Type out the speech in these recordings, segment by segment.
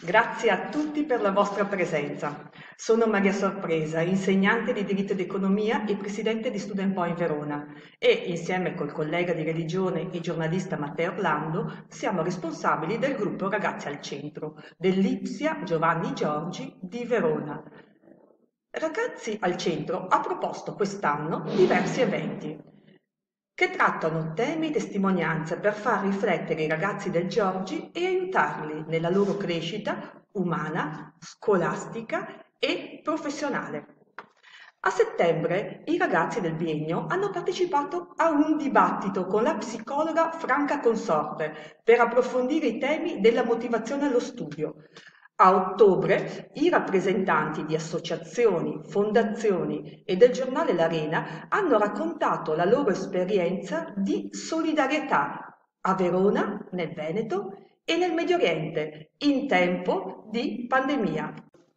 Grazie a tutti per la vostra presenza. Sono Maria Sorpresa, insegnante di diritto ed economia e presidente di Student Point Verona e insieme col collega di religione e giornalista Matteo Orlando siamo responsabili del gruppo Ragazzi al Centro dell'Ipsia Giovanni Giorgi di Verona. Ragazzi al Centro ha proposto quest'anno diversi eventi che trattano temi e testimonianze per far riflettere i ragazzi del Giorgi e aiutarli nella loro crescita umana, scolastica e professionale. A settembre i ragazzi del biennio hanno partecipato a un dibattito con la psicologa Franca Consorte per approfondire i temi della motivazione allo studio. A ottobre i rappresentanti di associazioni, fondazioni e del giornale L'Arena hanno raccontato la loro esperienza di solidarietà a Verona, nel Veneto e nel Medio Oriente, in tempo di pandemia.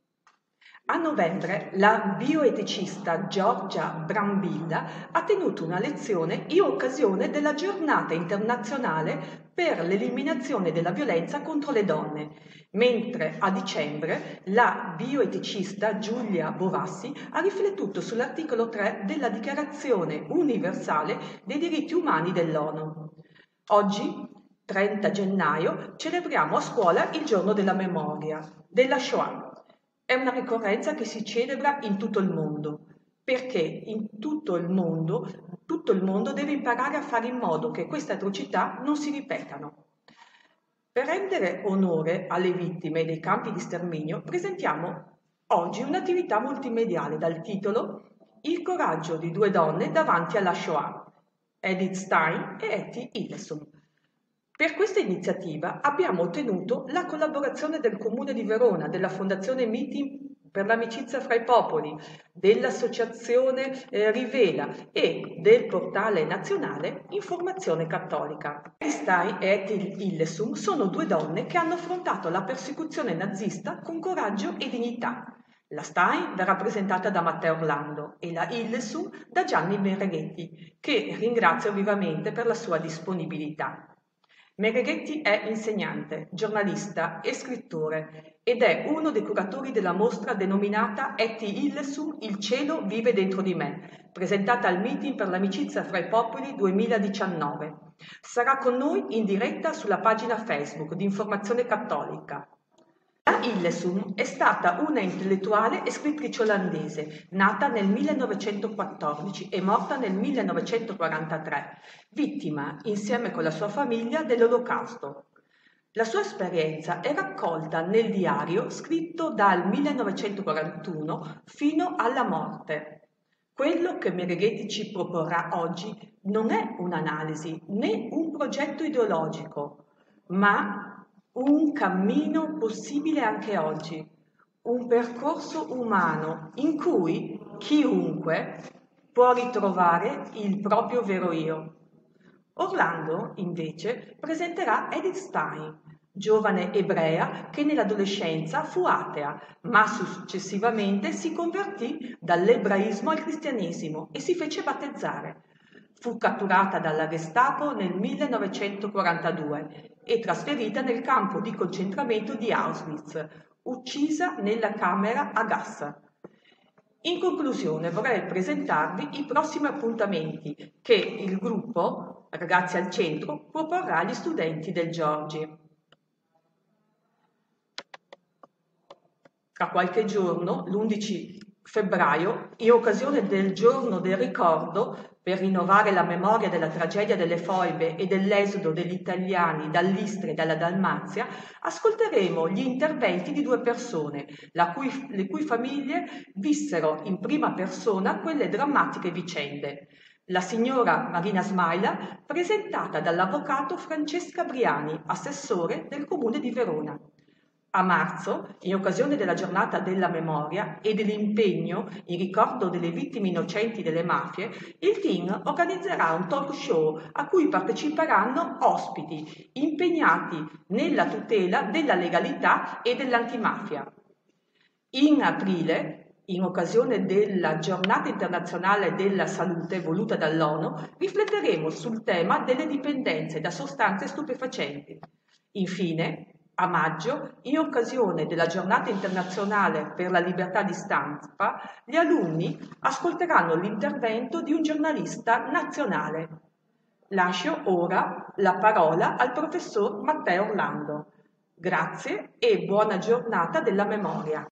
A novembre la bioeticista Giorgia Brambilla ha tenuto una lezione in occasione della Giornata internazionale per l'eliminazione della violenza contro le donne, mentre a dicembre la bioeticista Giulia Bovassi ha riflettuto sull'articolo 3 della Dichiarazione universale dei diritti umani dell'ONU. Oggi, 30 gennaio, celebriamo a scuola il giorno della memoria, della Shoah. È una ricorrenza che si celebra in tutto il mondo, perché in tutto il mondo deve imparare a fare in modo che queste atrocità non si ripetano. Per rendere onore alle vittime dei campi di sterminio, presentiamo oggi un'attività multimediale dal titolo Il coraggio di due donne davanti alla Shoah, Edith Stein e Etty Hillesum. Per questa iniziativa abbiamo ottenuto la collaborazione del Comune di Verona, della Fondazione Meeting per l'amicizia fra i popoli, dell'Associazione Rivela e del portale nazionale Informazione Cattolica. Stein e Etty Hillesum sono due donne che hanno affrontato la persecuzione nazista con coraggio e dignità. La Stein verrà rappresentata da Matteo Orlando e la Hillesum da Gianni Mereghetti, che ringrazio vivamente per la sua disponibilità. Mereghetti è insegnante, giornalista e scrittore ed è uno dei curatori della mostra denominata Etty Hillesum Il cielo vive dentro di me, presentata al Meeting per l'amicizia fra i popoli 2019. Sarà con noi in diretta sulla pagina Facebook di Informazione Cattolica. Hillesum è stata una intellettuale e scrittrice olandese, nata nel 1914 e morta nel 1943, vittima, insieme con la sua famiglia, dell'Olocausto. La sua esperienza è raccolta nel diario scritto dal 1941 fino alla morte. Quello che Mereghetti ci proporrà oggi non è un'analisi né un progetto ideologico, ma un cammino possibile anche oggi, un percorso umano in cui chiunque può ritrovare il proprio vero io. Orlando, invece, presenterà Edith Stein, giovane ebrea che nell'adolescenza fu atea, ma successivamente si convertì dall'ebraismo al cristianesimo e si fece battezzare. Fu catturata dalla Gestapo nel 1942 e trasferita nel campo di concentramento di Auschwitz, uccisa nella camera a gas. In conclusione vorrei presentarvi i prossimi appuntamenti che il gruppo Ragazzi al Centro proporrà agli studenti del Giorgi. Tra qualche giorno, l'11 febbraio, in occasione del giorno del ricordo, per rinnovare la memoria della tragedia delle foibe e dell'esodo degli italiani dall'Istria e dalla Dalmazia, ascolteremo gli interventi di due persone, le cui famiglie vissero in prima persona quelle drammatiche vicende. La signora Marina Smaila, presentata dall'avvocato Francesca Briani, assessore del Comune di Verona. A marzo, in occasione della giornata della memoria e dell'impegno in ricordo delle vittime innocenti delle mafie, il team organizzerà un talk show a cui parteciperanno ospiti impegnati nella tutela della legalità e dell'antimafia. In aprile, in occasione della Giornata internazionale della salute voluta dall'ONU, rifletteremo sul tema delle dipendenze da sostanze stupefacenti. Infine, A maggio, in occasione della Giornata internazionale per la libertà di stampa, gli alunni ascolteranno l'intervento di un giornalista nazionale. Lascio ora la parola al professor Matteo Orlando. Grazie e buona giornata della memoria.